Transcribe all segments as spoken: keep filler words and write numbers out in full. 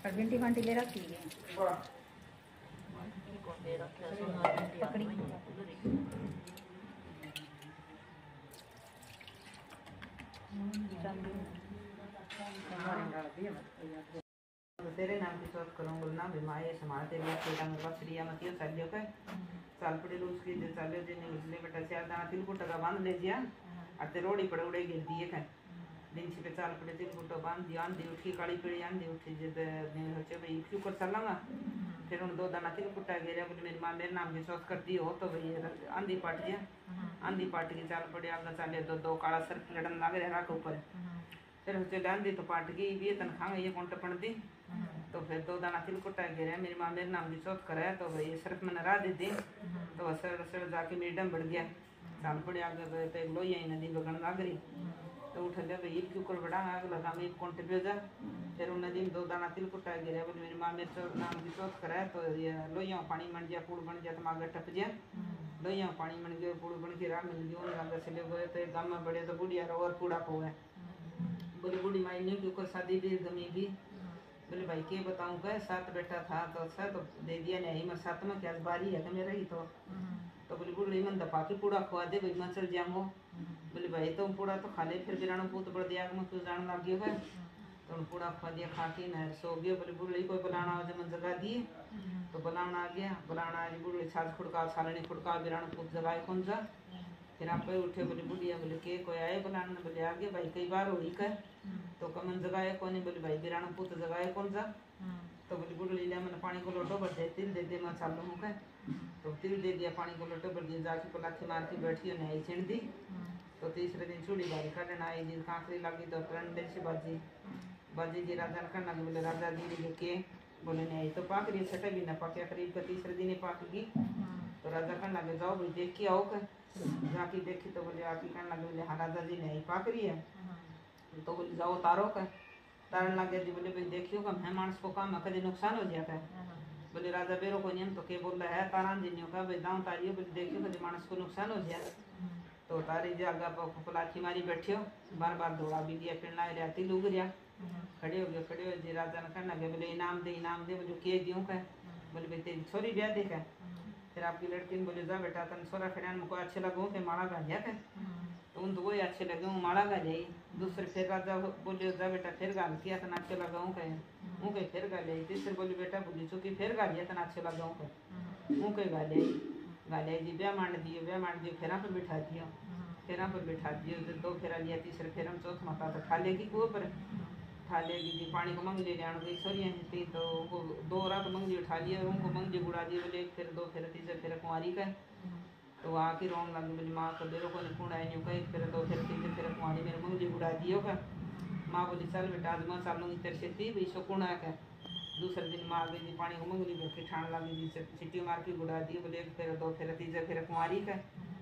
भिंडी भांटी ले रखी है पकड़ी तेरे नाम की सोच करूँगा ना बीमारी समाज तेरे बेटा में बसरिया मतियो चलियो के साल पड़े लूज की दे चलियो दिन निकले बेटा चार दाना तिल को टका बांध ले जिया आते रोड़ी पड़े उड़े गिर दिए के दिन से चाल पड़े तिल को टका बांध दिया दी उठी काली पड़ी आन दी उठी जब ने होचे भाई क्यों कर चलांगा फिर उन दो दाना तिल कुटा गिरा बोले मेरी माँ मेरे नाम की सोच करती हो तो भाई आंधी पाट गया आंधी पाट की चाल पड़े आगे चाले दो दो काला सर लड़न लग रहा के ऊपर फिर होचे आंधी तो पाट गई भी तनखा ये कौन टपन दी तो फिर दो दाना तिल कुटा गिरा मेरी माँ मेरे नाम की सोच करे तो भाई सिर्फ मैंने राह दी थी तो सर सर जाके मेरी डम बढ़ गया चाल पड़े आगे तो लोई आई नदी बगन लग रही तो उठ गया भाई क्यों कर बड़ा आग लगा मैं कौन टिपे जा फिर उन नदी में दो दाना तिल कुटा गिरा बोले मेरी माँ मेरे नाम की सोच करे तो ये लोइया पानी बन गया कूड़ बन गया तो मांगे टप गया लोइया पानी बन गया कूड़ बन के राह मिल गया आगे से ले गए तो गाँव में बड़े तो बुढ़िया और कूड़ा पो है बोले बूढ़ी माई ने क्यों कर शादी भी गमी भी बोले भाई के बताऊं क्या सात बेटा था तो अच्छा तो दे दिया नहीं मैं सात में क्या बारी है कि मेरा ही तो तो बोले बुढ़ी मन दपा के पूड़ा खुआ दे भाई मैं चल जाऊंगा बोले भाई तो पूड़ा तो खा ले फिर बिरानो पूत बढ़ दिया मैं क्यों जान लग गया है तो पूड़ा खुआ दिया खा के नहर सो गया बोले बुढ़ी कोई बुलाना हो जब जगा दिए तो बुलाना आ गया बुलाना आ बुढ़ी छाछ खुड़का छालनी खुड़का बिरानो पूत जगाए कौन जा फिर आप उठे बोले बुढ़िया बोले के कोई आए बुलाना बोले आ गया भाई कई बार हुई कर तो कमन जगाए कौन बोले भाई बिरानो पूत जगाए कौन जा तो बोले बुढ़ी लिया मैंने पानी को लोटो भर दे तिल दे दे मैं चालू हूँ क्या तो तिल दे दिया पानी को लोटो भर दिया जाके पलाथी मार के बैठी और नहीं छिड़ दी तो तीसरे दिन चूड़ी बारी काटन आई जी कांकरी लगी तो टंडे से बाजी बाजी जी राजा ने करना बोले राजा जी के बोले नहीं तो पाक रही छठे भी न पाके करीब का तीसरे दिन ही पाक गई तो राजा कहने लगे जाओ भाई देख के आओ कर जाके देखी तो बोले आके कहने लगे बोले हाँ राजा जी नहीं पाक रही है तो बोले जाओ तारो कर तारन लगे जी बोले भाई देखियो का मैं मानस को काम कभी नुकसान हो जाता है बोले राजा बेरो को नियम तो के बोल रहा है तारान जी का भाई दाऊ तारियो बोले देखियो कभी मानस को नुकसान हो जाए तो तारी जगह पर पलाथी मारी बैठियो बार बार दौड़ा भी दिया फिर ना रहती लुग गया खड़े हो गए खड़े हो जी राजा ने कहना लगे बोले इनाम दे इनाम दे बोले के दियो का बोले भाई तेरी छोरी ब्याह देखा फिर आपकी लड़की ने बोले जा बेटा तन सोरा खड़ा मुझको अच्छे लगो के माड़ा गा जाए तो उन तो वही अच्छे लगे हूँ माड़ा गा जाई दूसरे फिर राजा बोले जा बेटा फिर गाल किया तन अच्छे लगा हूँ कहे हूँ कहीं फिर गा जाई तीसरे बोले बेटा बोली चुकी फिर गा लिया तन अच्छे लगा हूँ कहे हूँ कहीं गा जाई गा जाई जी ब्याह मान दिए ब्याह मान दिए फेरा पर बिठा दियो फेरा पर बिठा दियो दो फेरा लिया तीसरे फेरा में चौथ माता तो खा लेगी कुएं पर उठा लेगी जी पानी को मंगली जान गई सोरियाँ थी तो उनको दो रात मंगली उठा लिया उनको मंगली बुड़ा दी बोले फिर दो फिर तीसरे फिर कुंवारी का तो आके रोन लगी बोली माँ तो बेरो को निपुण है न्यू कहीं फिर दो फिर तीसरे फिर कुंवारी मेरे मंगली बुड़ा दियो का माँ बोली चल बेटा आज मैं चालूंगी तेरे से थी भाई सुकुण है क्या दूसरे दिन माँ गई जी पानी को मंगली भर के ठाण लगी जी छिट्टी मार के बुड़ा दी बोले फिर दो फिर तीसरे फिर कुंवारी का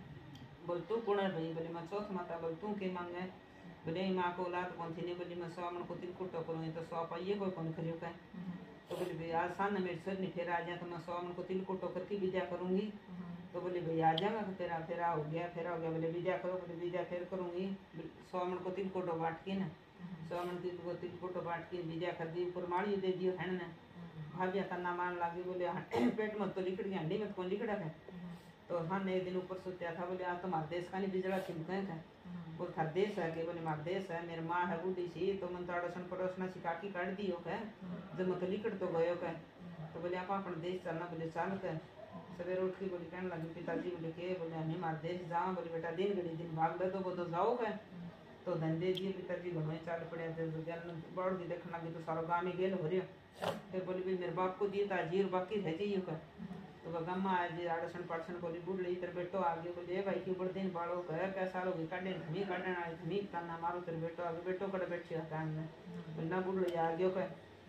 बोल तू कौन है भाई बोले मैं चौथ माता बोल तू के मांगे बोले माँ को औलाद कौन थी नहीं बोली मैं सौ मन को तिल कुटो करूँगी तो सौ पाइए कोई कौन करियो का तो बोले भाई आज सान मेरे सर नहीं फिर आ जाए तो मैं सौ मन को तिल कुटो करके विद्या करूँगी तो बोले भाई आ जाएगा तो तेरा फेरा हो गया फेरा हो गया बोले विद्या करो बोले विद्या फिर करूँगी सौ मन को तिल कुटो बांट के ना सौ मन तिल को तिल कुटो बांट के विद्या कर दी ऊपर माड़ी दे दियो है ना भाभिया तन्ना मान लगी बोले पेट मत तो लिकड़ गया हंडी मत कौन लिकड़ा है तो हाँ नए दिन ऊपर सोचा था बोले आज तुम्हारे देश का नहीं बिजड़ा छिमके था बोल थार देश है कि बोले मार देश है मेरे माँ है बूढ़ी सी तो मन तो अड़ोसन पड़ोसना सी काकी काट दियो कह जब मैं तो लिकड़ तो गयो कह तो बोले आप अपना देश चलना बोले चल कह सवेरे उठ के बोले कहने लगे पिताजी बोले के बोले हमें मार देश जाओ बोले बेटा दिन घड़ी दिन भाग दे तो वो तो जाओ कह तो धंधे दिए पिताजी घनों चाल पड़े बढ़ के देखने लगे तो सारा गाँव में गेल हो रहा फिर बोले भाई मेरे बाप को दिए था जीर बाकी रह जाइए कह तो वह गम्मा आज आड़सन पड़सन बोली बुढ़ इधर बेटो आ गयो बोले भाई क्यों बड़ दिन बाड़ो घर कैसा लोग काटे धमी काटन आए धमी करना मारो तेरे बेटो आगे बेटो कड़े बैठे हटान में बोलना बुढ़ आ गयो कह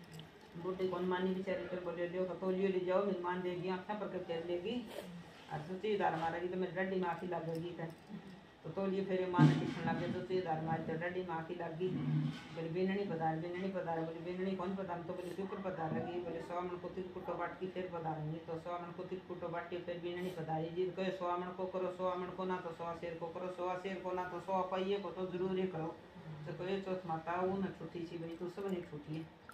बुढ़ी कौन मानी बेचारी कर बोले लियो तो लियो ले जाओ मेहमान देगी आँखा पर कर लेगी और सुचीदार मारेगी तो मेरी डड्डी माफी लगेगी कह तो तो लिए फिर माँ ने टिकन लगे तो सुचीदार मारी तो डड्डी माफी लगी बोले बिननी पधार बिननी पधार बोले बिननी कौन पधार तो बोले क्यों पधार लगी बोले सौ मन को तिल कुटो बाट की फिर पधारेंगे तो सौ मन को तिल कुटो बाट के फिर बिननी पधारी जी कहे सौ मन को करो सौ मन को ना तो सौ शेर को करो सौ शेर को ना तो सौ पाइये को तो जरूर ही करो तो कहे चौथ माता वो न छूटी सी भाई तो सब नहीं छूटी है।